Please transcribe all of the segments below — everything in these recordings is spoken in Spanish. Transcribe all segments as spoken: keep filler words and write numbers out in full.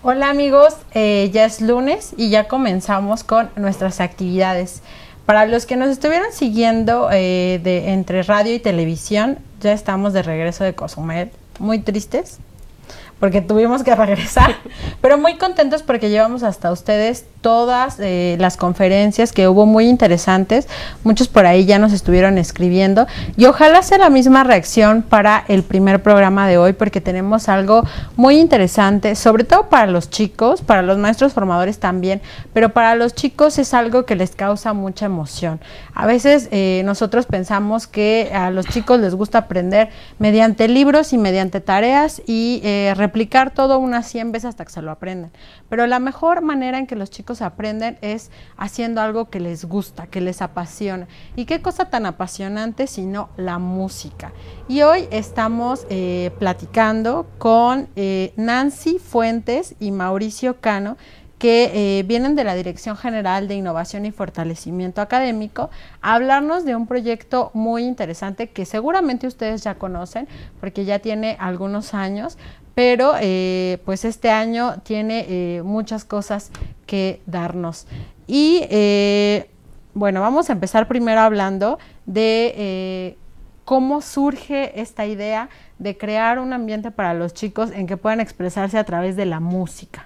Hola amigos, eh, ya es lunes y ya comenzamos con nuestras actividades. Para los que nos estuvieron siguiendo eh, de, entre radio y televisión, ya estamos de regreso de Cozumel, muy tristes porque tuvimos que regresar, pero muy contentos porque llevamos hasta ustedes todas eh, las conferencias que hubo muy interesantes. Muchos por ahí ya nos estuvieron escribiendo y ojalá sea la misma reacción para el primer programa de hoy, porque tenemos algo muy interesante, sobre todo para los chicos, para los maestros formadores también, pero para los chicos es algo que les causa mucha emoción. A veces eh, nosotros pensamos que a los chicos les gusta aprender mediante libros y mediante tareas y eh, replicar todo unas cien veces hasta que se lo aprendan, pero la mejor manera en que los chicos aprenden es haciendo algo que les gusta, que les apasiona. ¿Y qué cosa tan apasionante sino la música? Y hoy estamos eh, platicando con eh, Nancy Fuentes y Mauricio Cano, que eh, vienen de la Dirección General de Innovación y Fortalecimiento Académico, a hablarnos de un proyecto muy interesante que seguramente ustedes ya conocen porque ya tiene algunos años, pero eh, pues este año tiene eh, muchas cosas que darnos. Y eh, bueno, vamos a empezar primero hablando de eh, cómo surge esta idea de crear un ambiente para los chicos en que puedan expresarse a través de la música.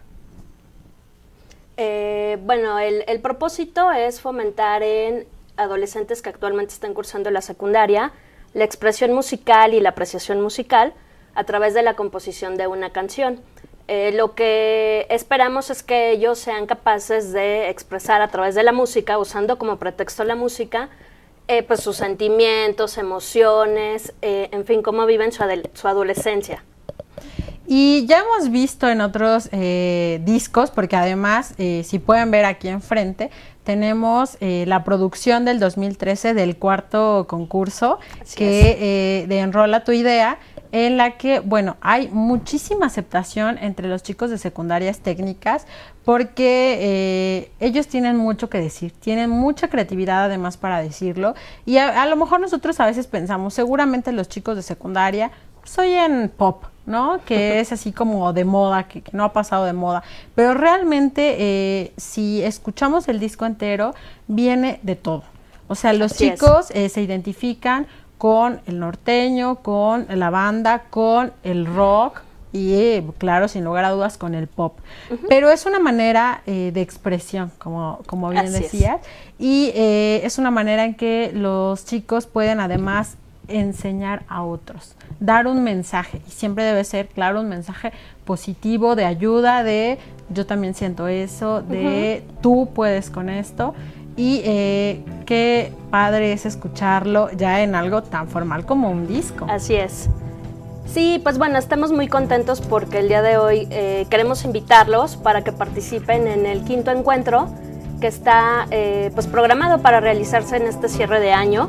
Eh, bueno, el, el propósito es fomentar en adolescentes que actualmente están cursando la secundaria la expresión musical y la apreciación musical a través de la composición de una canción. Eh, lo que esperamos es que ellos sean capaces de expresar a través de la música, usando como pretexto la música, eh, pues sus sentimientos, emociones, eh, en fin, cómo viven su, su adolescencia. Y ya hemos visto en otros eh, discos, porque además, eh, si pueden ver aquí enfrente, tenemos eh, la producción del dos mil trece del cuarto concurso que, eh, de Enrola tu Idea, en la que, bueno, hay muchísima aceptación entre los chicos de secundarias técnicas porque eh, ellos tienen mucho que decir, tienen mucha creatividad además para decirlo, y a, a lo mejor nosotros a veces pensamos, seguramente los chicos de secundaria pues oyen pop, ¿no? Que es así como de moda, que, que no ha pasado de moda, pero realmente eh, si escuchamos el disco entero, viene de todo. O sea, los así chicos eh, se identifican con el norteño, con la banda, con el rock y, eh, claro, sin lugar a dudas, con el pop. Uh-huh. Pero es una manera eh, de expresión, como, como bien así decías, es. y eh, es una manera en que los chicos pueden además enseñar a otros, dar un mensaje, y siempre debe ser, claro, un mensaje positivo, de ayuda, de yo también siento eso, de uh-huh. tú puedes con esto. Y eh, qué padre es escucharlo ya en algo tan formal como un disco. Así es. Sí, pues bueno, estamos muy contentos porque el día de hoy eh, queremos invitarlos para que participen en el quinto encuentro que está eh, pues programado para realizarse en este cierre de año.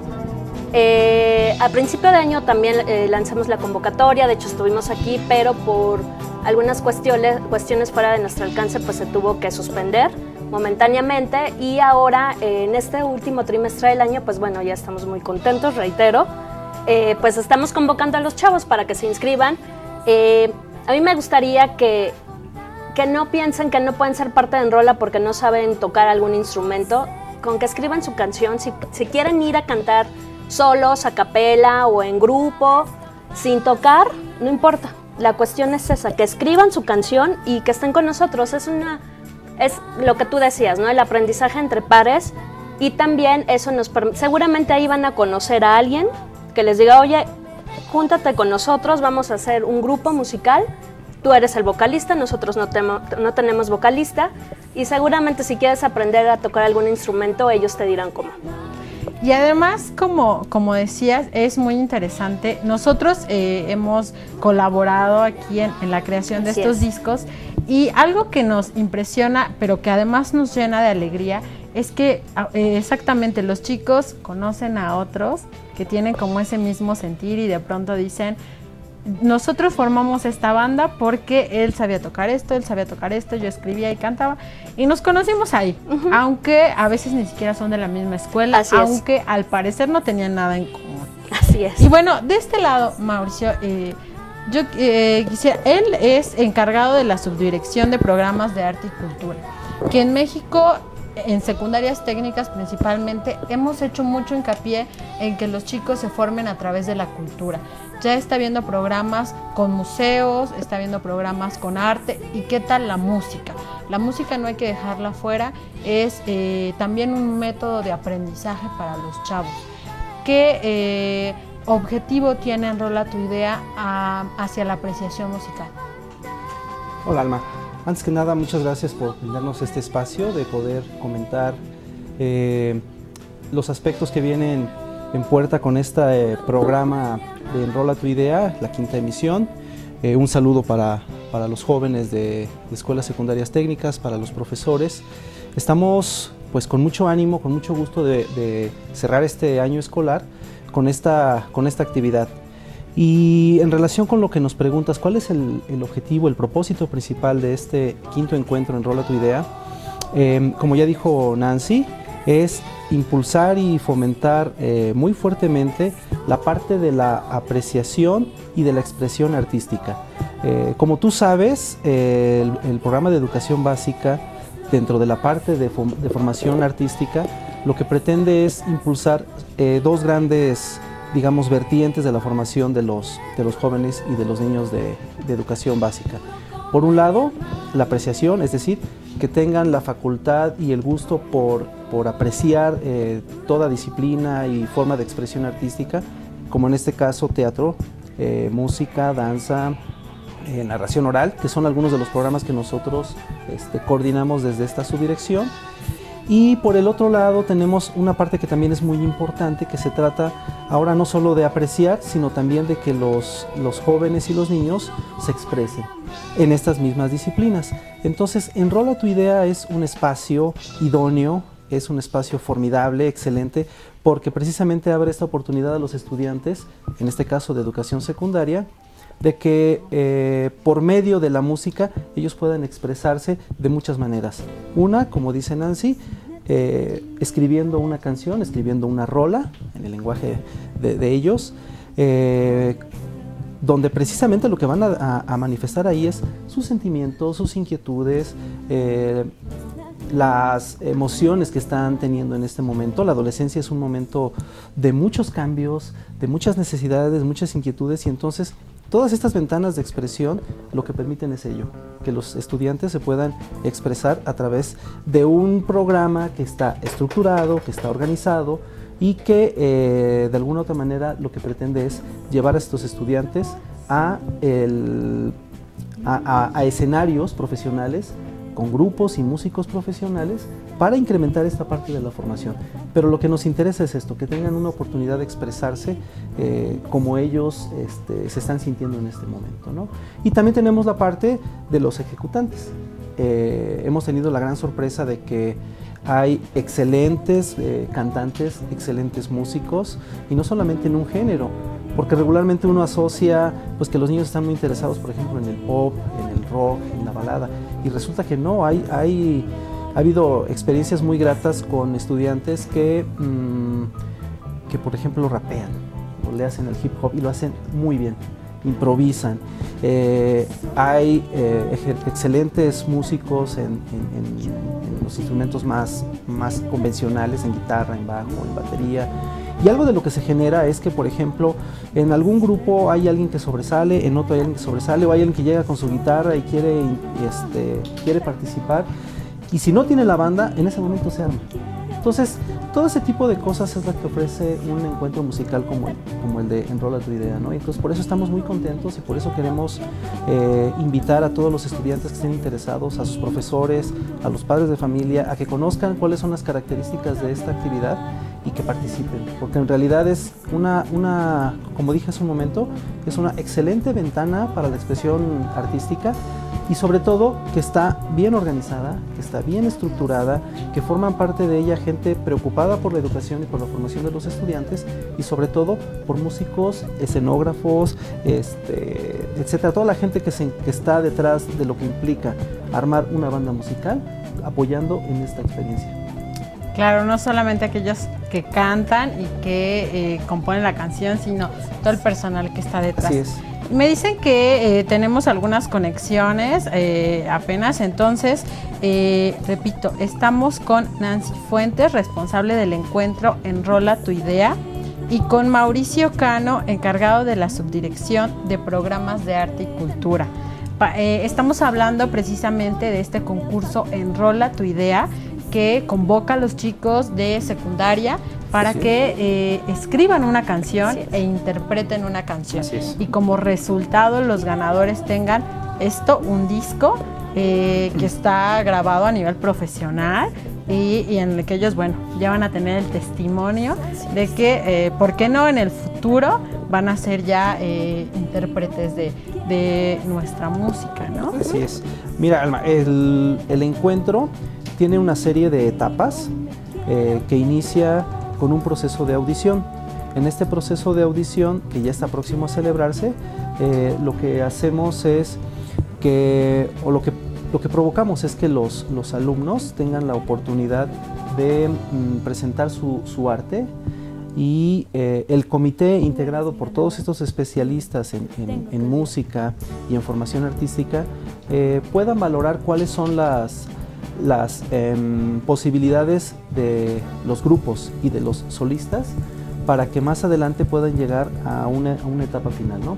Eh, a principio de año también eh, lanzamos la convocatoria, de hecho estuvimos aquí, pero por algunas cuestiones, cuestiones fuera de nuestro alcance pues se tuvo que suspender momentáneamente, y ahora eh, en este último trimestre del año pues bueno, ya estamos muy contentos, reitero, eh, pues estamos convocando a los chavos para que se inscriban. Eh, a mí me gustaría que, que no piensen que no pueden ser parte de Enrola porque no saben tocar algún instrumento, con que escriban su canción, si, si quieren ir a cantar solos, a capela o en grupo, sin tocar, no importa. La cuestión es esa, que escriban su canción y que estén con nosotros. Es una, es lo que tú decías, ¿no? El aprendizaje entre pares, y también eso nos permite, seguramente ahí van a conocer a alguien que les diga, oye, júntate con nosotros, vamos a hacer un grupo musical, tú eres el vocalista, nosotros no, temo, no tenemos vocalista, y seguramente si quieres aprender a tocar algún instrumento, ellos te dirán cómo. Y además, como, como decías, es muy interesante. Nosotros eh, hemos colaborado aquí en, en la creación de Así estos es. discos, y algo que nos impresiona, pero que además nos llena de alegría, es que eh, exactamente los chicos conocen a otros que tienen como ese mismo sentir y de pronto dicen, nosotros formamos esta banda porque él sabía tocar esto, él sabía tocar esto, yo escribía y cantaba, y nos conocimos ahí, uh-huh. aunque a veces ni siquiera son de la misma escuela, Así aunque es. al parecer no tenían nada en común. Así es. Y bueno, de este lado, Mauricio, eh, Yo eh, quisiera, él es encargado de la subdirección de programas de arte y cultura, que en México, en secundarias técnicas principalmente, hemos hecho mucho hincapié en que los chicos se formen a través de la cultura. Ya está viendo programas con museos, está viendo programas con arte. ¿Y qué tal la música? La música no hay que dejarla fuera, es eh, también un método de aprendizaje para los chavos. ¿Qué eh, objetivo tiene Enrola tu Idea a, hacia la apreciación musical? Hola, Alma. Antes que nada, muchas gracias por darnos este espacio de poder comentar eh, los aspectos que vienen en puerta con este eh, programa de Enrola tu Idea, la quinta emisión. Eh, un saludo para, para los jóvenes de, de escuelas secundarias técnicas, para los profesores. Estamos pues con mucho ánimo, con mucho gusto de, de cerrar este año escolar con esta, con esta actividad. Y en relación con lo que nos preguntas, ¿cuál es el, el objetivo, el propósito principal de este quinto encuentro Enrola tu Idea? Eh, como ya dijo Nancy, es impulsar y fomentar eh, muy fuertemente la parte de la apreciación y de la expresión artística. Eh, como tú sabes, eh, el, el programa de educación básica, dentro de la parte de, form de formación artística, lo que pretende es impulsar eh, dos grandes, digamos, vertientes de la formación de los, de los jóvenes y de los niños de, de educación básica. Por un lado, la apreciación, es decir, que tengan la facultad y el gusto por, por apreciar eh, toda disciplina y forma de expresión artística, como en este caso teatro, eh, música, danza, eh, narración oral, que son algunos de los programas que nosotros este, coordinamos desde esta subdirección. Y por el otro lado tenemos una parte que también es muy importante, que se trata ahora no solo de apreciar, sino también de que los, los jóvenes y los niños se expresen en estas mismas disciplinas. Entonces, Enrola tu Idea es un espacio idóneo, es un espacio formidable, excelente, porque precisamente abre esta oportunidad a los estudiantes, en este caso de educación secundaria, de que eh, por medio de la música ellos puedan expresarse de muchas maneras. Una, como dice Nancy, eh, escribiendo una canción, escribiendo una rola en el lenguaje de, de ellos, eh, donde precisamente lo que van a, a, a manifestar ahí es sus sentimientos, sus inquietudes, eh, las emociones que están teniendo en este momento. La adolescencia es un momento de muchos cambios, de muchas necesidades, muchas inquietudes, y entonces todas estas ventanas de expresión lo que permiten es ello, que los estudiantes se puedan expresar a través de un programa que está estructurado, que está organizado y que eh, de alguna u otra manera lo que pretende es llevar a estos estudiantes a, el, a, a, a escenarios profesionales con grupos y músicos profesionales para incrementar esta parte de la formación. Pero lo que nos interesa es esto, que tengan una oportunidad de expresarse eh, como ellos este, se están sintiendo en este momento, ¿no? Y también tenemos la parte de los ejecutantes. Eh, hemos tenido la gran sorpresa de que hay excelentes eh, cantantes, excelentes músicos, y no solamente en un género, porque regularmente uno asocia pues, que los niños están muy interesados, por ejemplo, en el pop, en el rock, en la balada, y resulta que no, hay, hay, ha habido experiencias muy gratas con estudiantes que, mmm, que por ejemplo, rapean, o le hacen el hip hop y lo hacen muy bien, improvisan. Eh, hay eh, excelentes músicos en, en, en, en los instrumentos más, más convencionales, en guitarra, en bajo, en batería. Y algo de lo que se genera es que, por ejemplo, en algún grupo hay alguien que sobresale, en otro hay alguien que sobresale, o hay alguien que llega con su guitarra y quiere, este, quiere participar, y si no tiene la banda, en ese momento se arma. Entonces, todo ese tipo de cosas es lo que ofrece un encuentro musical como el, como el de Enrola tu Idea, ¿no? Entonces, por eso estamos muy contentos y por eso queremos eh, invitar a todos los estudiantes que estén interesados, a sus profesores, a los padres de familia, a que conozcan cuáles son las características de esta actividad y que participen, porque en realidad es una, una, como dije hace un momento, es una excelente ventana para la expresión artística, y sobre todo que está bien organizada, que está bien estructurada, que forman parte de ella gente preocupada por la educación y por la formación de los estudiantes, y sobre todo por músicos, escenógrafos, este, etcétera, toda la gente que, se, que está detrás de lo que implica armar una banda musical, apoyando en esta experiencia. Claro, no solamente aquellos que cantan y que eh, componen la canción, sino todo el personal que está detrás. Así es. Me dicen que eh, tenemos algunas conexiones eh, apenas, entonces, eh, repito, estamos con Nancy Fuentes, responsable del encuentro Enrola tu Idea, y con Mauricio Cano, encargado de la subdirección de programas de arte y cultura. Pa, eh, estamos hablando precisamente de este concurso Enrola tu Idea, que convoca a los chicos de secundaria para sí. que eh, escriban una canción e interpreten una canción. Y como resultado los ganadores tengan esto, un disco eh, que está grabado a nivel profesional y, y en el que ellos, bueno, ya van a tener el testimonio de que, eh, ¿por qué no en el futuro van a ser ya eh, intérpretes de, de nuestra música, ¿no? Así es. Mira, Alma, el, el encuentro tiene una serie de etapas eh, que inicia con un proceso de audición. En este proceso de audición, que ya está próximo a celebrarse, eh, lo que hacemos es que, o lo que, lo que provocamos es que los, los alumnos tengan la oportunidad de mm, presentar su, su arte, y eh, el comité integrado por todos estos especialistas en, en, en música y en formación artística eh, puedan valorar cuáles son las las eh, posibilidades de los grupos y de los solistas para que más adelante puedan llegar a una, a una etapa final, ¿no?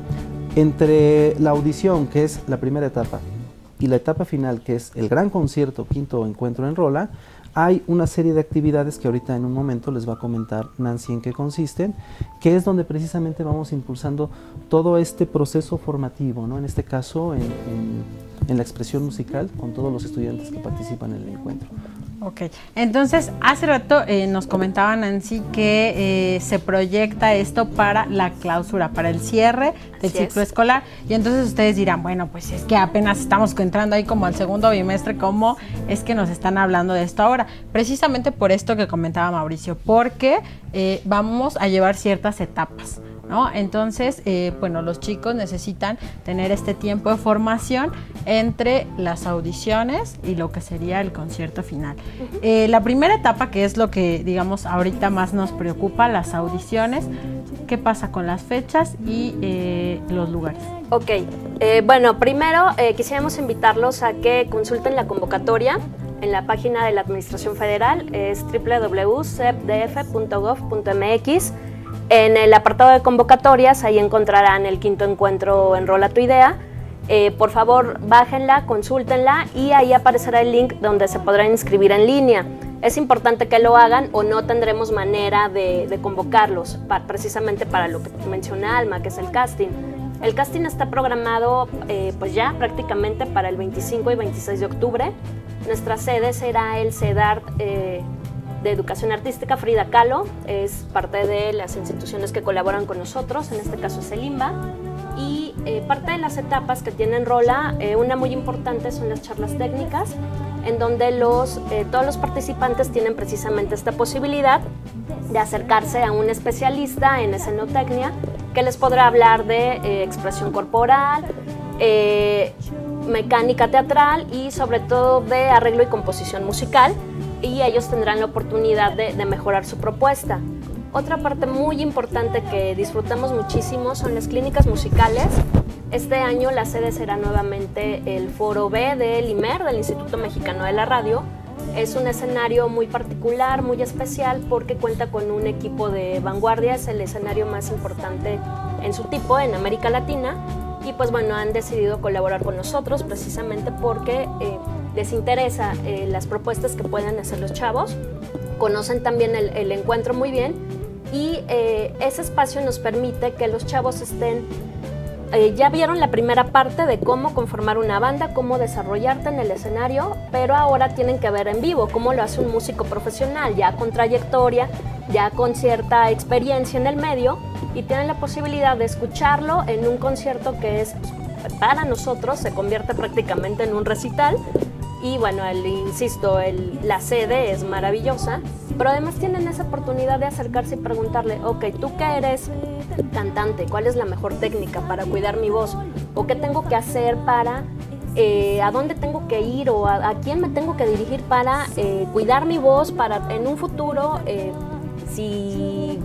Entre la audición, que es la primera etapa, y la etapa final, que es el gran concierto, quinto encuentro Enrola, hay una serie de actividades que ahorita en un momento les va a comentar Nancy en qué consisten, que es donde precisamente vamos impulsando todo este proceso formativo, ¿no? En este caso, en, en en la expresión musical con todos los estudiantes que participan en el encuentro. Ok, entonces hace rato eh, nos comentaba Nancy que eh, se proyecta esto para la clausura, para el cierre del Así ciclo es. escolar, y entonces ustedes dirán, bueno, pues es que apenas estamos entrando ahí como al segundo bimestre, ¿cómo es que nos están hablando de esto ahora? Precisamente por esto que comentaba Mauricio, porque eh, vamos a llevar ciertas etapas, ¿no? Entonces, eh, bueno, los chicos necesitan tener este tiempo de formación entre las audiciones y lo que sería el concierto final. Uh-huh. eh, la primera etapa, que es lo que, digamos, ahorita más nos preocupa, las audiciones, ¿qué pasa con las fechas y eh, los lugares? Ok, eh, bueno, primero eh, quisiéramos invitarlos a que consulten la convocatoria en la página de la Administración Federal, es doble u doble u doble u punto c e p d f punto gov punto m x. En el apartado de convocatorias, ahí encontrarán el quinto encuentro Enrola tu Idea. Eh, por favor, bájenla, consúltenla y ahí aparecerá el link donde se podrán inscribir en línea. Es importante que lo hagan o no tendremos manera de, de convocarlos, pa, precisamente para lo que menciona Alma, que es el casting. El casting está programado eh, pues ya prácticamente para el veinticinco y veintiséis de octubre. Nuestra sede será el CEDART eh, de Educación Artística Frida Kahlo, es parte de las instituciones que colaboran con nosotros, en este caso es el IMBA, y eh, parte de las etapas que tiene Enrola, eh, una muy importante son las charlas técnicas, en donde los, eh, todos los participantes tienen precisamente esta posibilidad de acercarse a un especialista en escenotecnia que les podrá hablar de eh, expresión corporal, eh, mecánica teatral y sobre todo de arreglo y composición musical, y ellos tendrán la oportunidad de, de mejorar su propuesta. Otra parte muy importante que disfrutamos muchísimo son las clínicas musicales. Este año la sede será nuevamente el Foro B del I M E R, del Instituto Mexicano de la Radio. Es un escenario muy particular, muy especial, porque cuenta con un equipo de vanguardia, es el escenario más importante en su tipo en América Latina, y pues bueno, han decidido colaborar con nosotros precisamente porque eh, les interesa eh, las propuestas que puedan hacer los chavos, conocen también el, el encuentro muy bien, y eh, ese espacio nos permite que los chavos estén, eh, ya vieron la primera parte de cómo conformar una banda, cómo desarrollarte en el escenario, pero ahora tienen que ver en vivo cómo lo hace un músico profesional, ya con trayectoria, ya con cierta experiencia en el medio, y tienen la posibilidad de escucharlo en un concierto que es, para nosotros, se convierte prácticamente en un recital. Y bueno, el, insisto, el, la sede es maravillosa, pero además tienen esa oportunidad de acercarse y preguntarle, ok, tú que eres cantante, ¿cuál es la mejor técnica para cuidar mi voz? ¿O qué tengo que hacer para, eh, a dónde tengo que ir o a, a quién me tengo que dirigir para eh, cuidar mi voz, para en un futuro, eh, si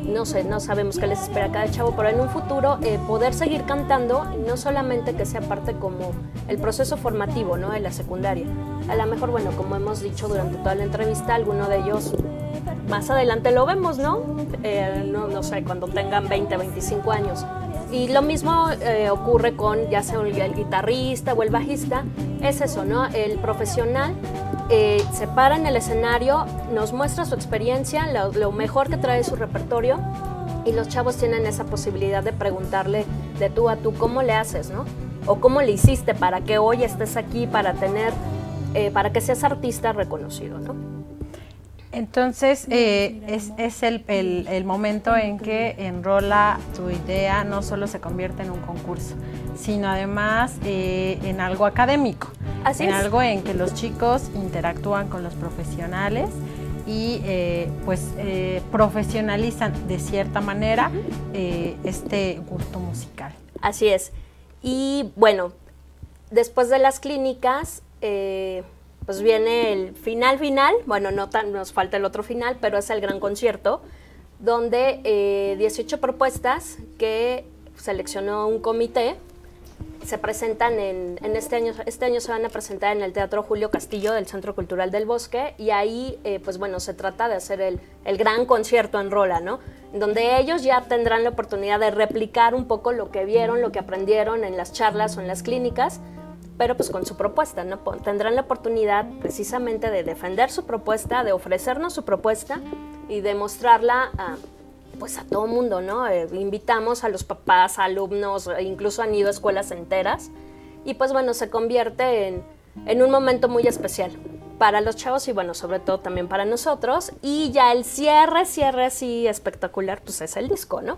no sé, no sabemos qué les espera a cada chavo, pero en un futuro eh, poder seguir cantando, y no solamente que sea parte como el proceso formativo, ¿no?, de la secundaria. A lo mejor, bueno, como hemos dicho durante toda la entrevista, alguno de ellos más adelante lo vemos, ¿no? Eh, no, no sé, cuando tengan veinte, veinticinco años. Y lo mismo eh, ocurre con ya sea el, el guitarrista o el bajista, es eso, ¿no? El profesional eh, se para en el escenario, nos muestra su experiencia, lo, lo mejor que trae su repertorio, y los chavos tienen esa posibilidad de preguntarle de tú a tú cómo le haces, ¿no? O cómo le hiciste para que hoy estés aquí, para tener, eh, para que seas artista reconocido, ¿no? Entonces, eh, es, es el, el, el momento en que Enrola tu idea no solo se convierte en un concurso, sino además eh, en algo académico. Así en es. algo en que los chicos interactúan con los profesionales y eh, pues eh, profesionalizan de cierta manera eh, este gusto musical. Así es. Y bueno, después de las clínicas, eh, pues viene el final final, bueno, no tan, nos falta el otro final, pero es el gran concierto, donde eh, dieciocho propuestas que seleccionó un comité se presentan en, en este año, este año se van a presentar en el Teatro Julio Castillo del Centro Cultural del Bosque, y ahí, eh, pues bueno, se trata de hacer el, el gran concierto Enrola, ¿no? Donde ellos ya tendrán la oportunidad de replicar un poco lo que vieron, lo que aprendieron en las charlas o en las clínicas, pero pues con su propuesta, ¿no? Tendrán la oportunidad precisamente de defender su propuesta, de ofrecernos su propuesta y de mostrarla a, pues a todo mundo, ¿no? Eh, invitamos a los papás, a alumnos, incluso han ido a escuelas enteras, y pues bueno, se convierte en, en un momento muy especial para los chavos y bueno, sobre todo también para nosotros. Y ya el cierre, cierre así espectacular, pues es el disco, ¿no?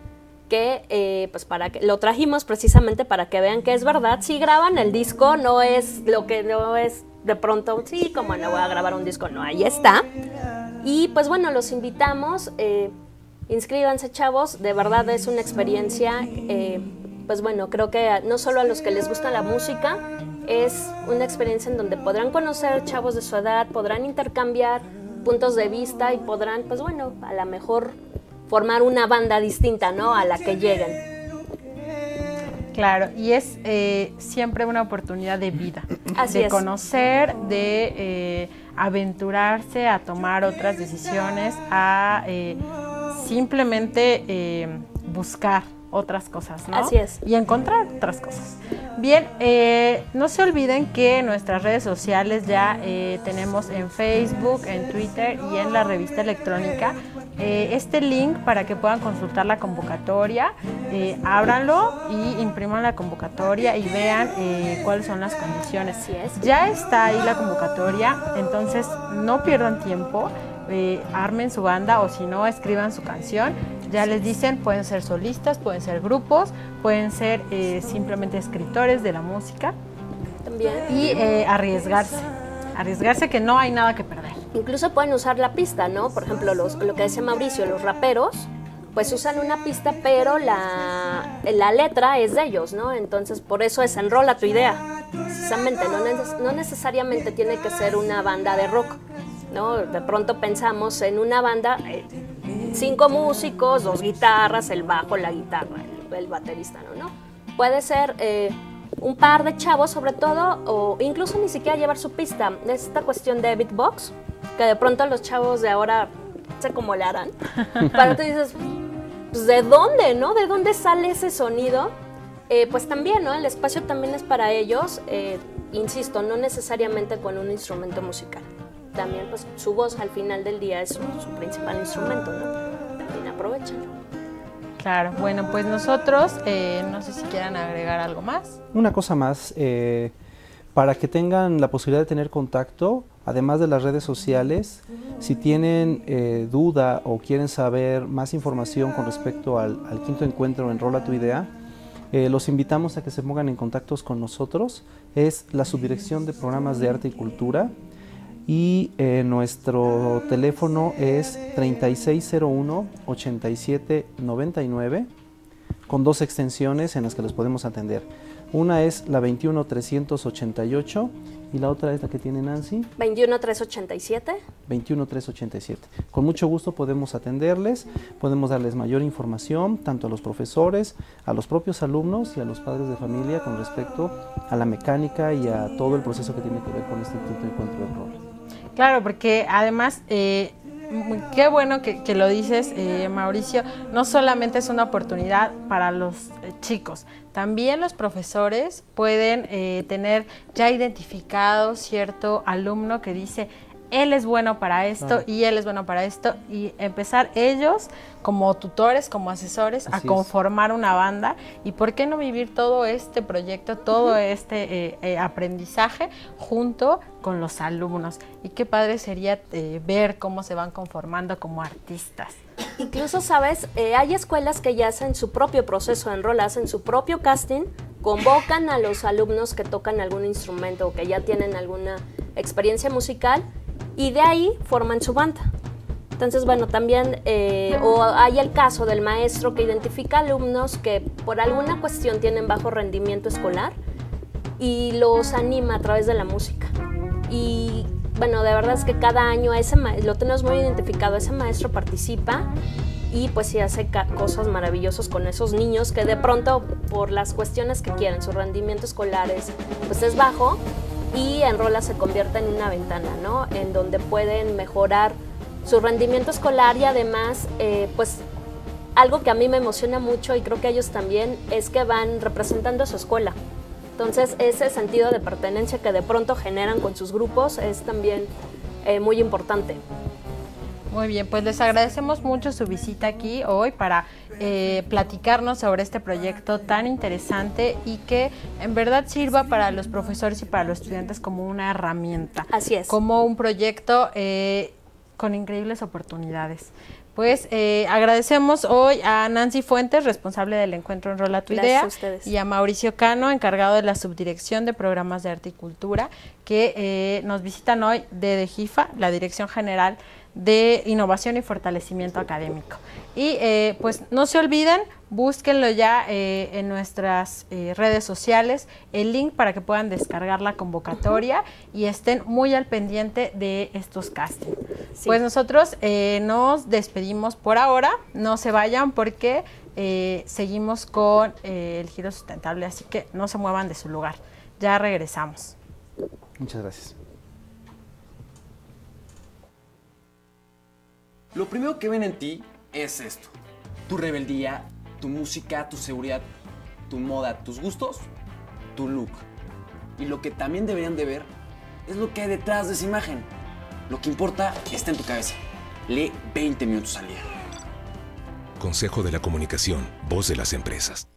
Que eh, pues para que lo trajimos precisamente para que vean que es verdad, si graban el disco, no es lo que no es de pronto, sí, como no voy a grabar un disco, no, ahí está. Y pues bueno, los invitamos, eh, inscríbanse, chavos, de verdad es una experiencia, eh, pues bueno, creo que no solo a los que les gusta la música, es una experiencia en donde podrán conocer chavos de su edad, podrán intercambiar puntos de vista y podrán, pues bueno, a lo mejor formar una banda distinta, ¿no?, a la que lleguen. Claro, y es eh, siempre una oportunidad de vida, Así de es. conocer, de eh, aventurarse a tomar otras decisiones, a eh, simplemente eh, buscar otras cosas, ¿no? Así es. Y encontrar otras cosas. Bien, eh, no se olviden que en nuestras redes sociales ya eh, tenemos en Facebook, en Twitter y en la revista electrónica eh, este link para que puedan consultar la convocatoria. Eh, ábranlo y impriman la convocatoria y vean eh, cuáles son las condiciones. Así es. Ya está ahí la convocatoria, entonces no pierdan tiempo. Eh, armen su banda o si no, escriban su canción. Ya les dicen, pueden ser solistas, pueden ser grupos, pueden ser eh, simplemente escritores de la música. También. Y eh, arriesgarse, arriesgarse que no hay nada que perder. Incluso pueden usar la pista, ¿no? Por ejemplo, los, lo que decía Mauricio, los raperos, pues usan una pista, pero la, la letra es de ellos, ¿no? Entonces, por eso es Enrola tu idea. Precisamente, no, neces no necesariamente tiene que ser una banda de rock, ¿no? De pronto pensamos en una banda, eh, cinco músicos, dos guitarras, el bajo, la guitarra, el, el baterista, ¿no? ¿no? Puede ser eh, un par de chavos sobre todo, o incluso ni siquiera llevar su pista. Esta cuestión de beatbox, que de pronto los chavos de ahora sé cómo le harán. Para tú dices, pues ¿de dónde, no? ¿De dónde sale ese sonido? Eh, pues también, ¿no? El espacio también es para ellos, eh, insisto, no necesariamente con un instrumento musical. También pues su voz al final del día es su, su principal instrumento, ¿no? También aprovechenlo. Claro, bueno, pues nosotros, eh, no sé si quieran agregar algo más. Una cosa más, eh, para que tengan la posibilidad de tener contacto, además de las redes sociales, si tienen eh, duda o quieren saber más información con respecto al, al quinto encuentro Enrola tu idea, eh, los invitamos a que se pongan en contacto con nosotros. Es la Subdirección de Programas de Arte y Cultura. Y eh, nuestro teléfono es treinta y seis cero uno, ochenta y siete noventa y nueve con dos extensiones en las que los podemos atender. Una es la veintiuno trescientos ochenta y ocho y la otra es la que tiene Nancy. veintiuno trescientos ochenta y siete. veintiuno trescientos ochenta y siete. Con mucho gusto podemos atenderles, podemos darles mayor información, tanto a los profesores, a los propios alumnos y a los padres de familia con respecto a la mecánica y a todo el proceso que tiene que ver con este quinto encuentro de rol. Claro, porque además, eh, qué bueno que, que lo dices, eh, Mauricio, no solamente es una oportunidad para los eh, chicos, también los profesores pueden eh, tener ya identificado cierto alumno que dice, él es bueno para esto, claro, y él es bueno para esto, y empezar ellos como tutores, como asesores, Así a conformar es. una banda, y por qué no vivir todo este proyecto, todo uh-huh. este eh, eh, aprendizaje junto con los alumnos. Y qué padre sería eh, ver cómo se van conformando como artistas. Incluso, ¿sabes? Eh, hay escuelas que ya hacen su propio proceso de enrol, hacen su propio casting, convocan a los alumnos que tocan algún instrumento o que ya tienen alguna experiencia musical, y de ahí forman su banda. Entonces, bueno, también, eh, o hay el caso del maestro que identifica alumnos que por alguna cuestión tienen bajo rendimiento escolar y los anima a través de la música. Y bueno, de verdad es que cada año ese lo tenemos muy identificado, ese maestro participa y pues sí hace cosas maravillosas con esos niños que de pronto por las cuestiones que quieren, su rendimiento escolar es, pues es bajo, y Enrola se convierte en una ventana, ¿no? En donde pueden mejorar su rendimiento escolar y además, eh, pues, algo que a mí me emociona mucho y creo que a ellos también, es que van representando a su escuela. Entonces, ese sentido de pertenencia que de pronto generan con sus grupos es también eh, muy importante. Muy bien, pues les agradecemos mucho su visita aquí hoy para eh, platicarnos sobre este proyecto tan interesante y que en verdad sirva para los profesores y para los estudiantes como una herramienta. Así es. Como un proyecto eh, con increíbles oportunidades. Pues eh, agradecemos hoy a Nancy Fuentes, responsable del encuentro Enrola tu Idea, a ustedes. Y a Mauricio Cano, encargado de la subdirección de programas de arte y cultura, que eh, nos visitan hoy de DEGIFA, la Dirección General de Innovación y Fortalecimiento Académico. Y eh, pues no se olviden, búsquenlo ya eh, en nuestras eh, redes sociales, el link para que puedan descargar la convocatoria uh-huh. y estén muy al pendiente de estos castings. Sí. Pues nosotros eh, nos despedimos por ahora, no se vayan porque eh, seguimos con eh, el Giro Sustentable, así que no se muevan de su lugar, ya regresamos. Muchas gracias. Lo primero que ven en ti es esto, tu rebeldía, tu música, tu seguridad, tu moda, tus gustos, tu look. Y lo que también deberían de ver es lo que hay detrás de esa imagen. Lo que importa está en tu cabeza. Lee veinte minutos al día. Consejo de la Comunicación, voz de las empresas.